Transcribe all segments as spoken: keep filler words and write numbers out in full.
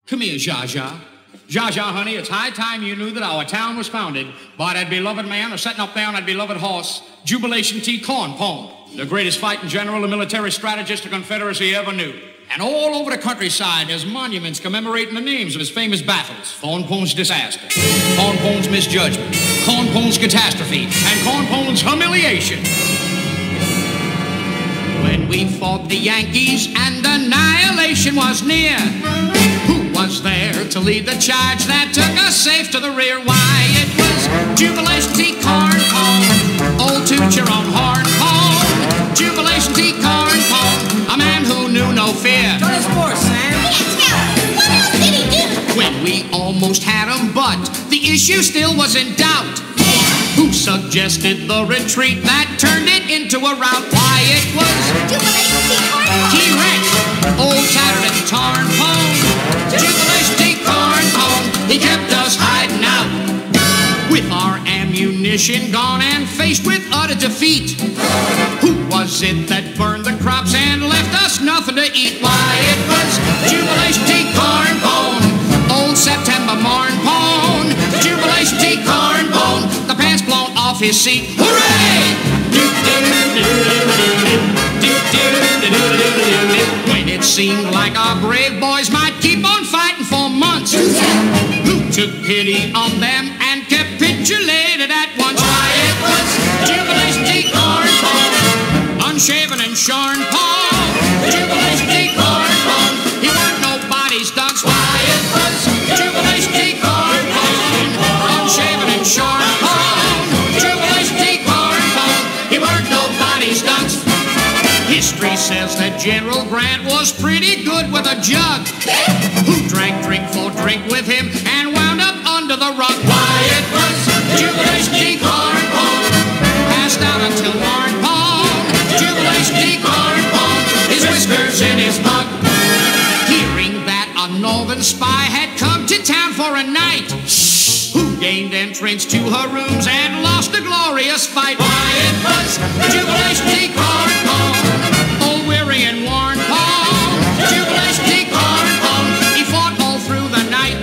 Come here, Zsa Zsa. Zsa Zsa, honey, it's high time you knew that our town was founded by that beloved man who's sitting up there on that beloved horse, Jubilation T. Cornpone, the greatest fighting general and military strategist the Confederacy ever knew. And all over the countryside, there's monuments commemorating the names of his famous battles. Cornpone's disaster, Cornpone's misjudgment, Cornpone's catastrophe, and Cornpone's humiliation. When we fought the Yankees and annihilation was near, who was there to lead the charge that took us safe to the rear? Why, it was Jubilation T. Cornpone, old toot your own horn pone. Jubilation T. Cornpone, a man who knew no fear. What is for, Sam? Yeah, tell us, what else did he do? When we almost had him, but the issue still was in doubt. Who suggested the retreat that turned it into a rout? Why, it was Jubilation T. Cornpone. T-Rex, old tattered and torn pone. Jubilation T. Cornpone, he kept us hiding out. With our ammunition gone and faced with utter defeat, who was it that burned the crops and left us nothing to eat? Why, it was Jubilation T. Cornpone, old September morn pone. Jubilation T. Cornpone, the pants blown off his seat. Hooray! When it seemed like our brave boys might keep on fighting for months, who took pity on them and capitulated at once? Why, it was Jubilation T. Cornpone, unshaven and shorn pone. Jubilation T. Cornpone, he weren't nobody's dunce. Why, it was Jubilation T. Cornpone, unshaven and shorn pone. Jubilation T. Cornpone, he weren't nobody's dunce. History says that General Grant was pretty good with a jug, who drank drink for drink with him and wound up under the rug. Why, it was Jubilation T. Cornpone, passed out until morn pone. Jubilation T. Cornpone, his whiskers in his mug. Hearing that a northern spy had come to town for a night, who gained entrance to her rooms and lost a glorious fight. Why, it was Jubilation T. Cornpone, old weary and worn pone. Jubilation T. Cornpone, he fought all through the night.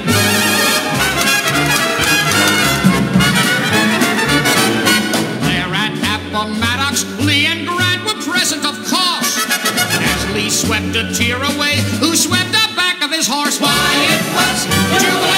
There at Appomattox, Lee and Grant were present, of course, as Lee swept a tear away, who swept the back of his horse. Why, it was Jubilation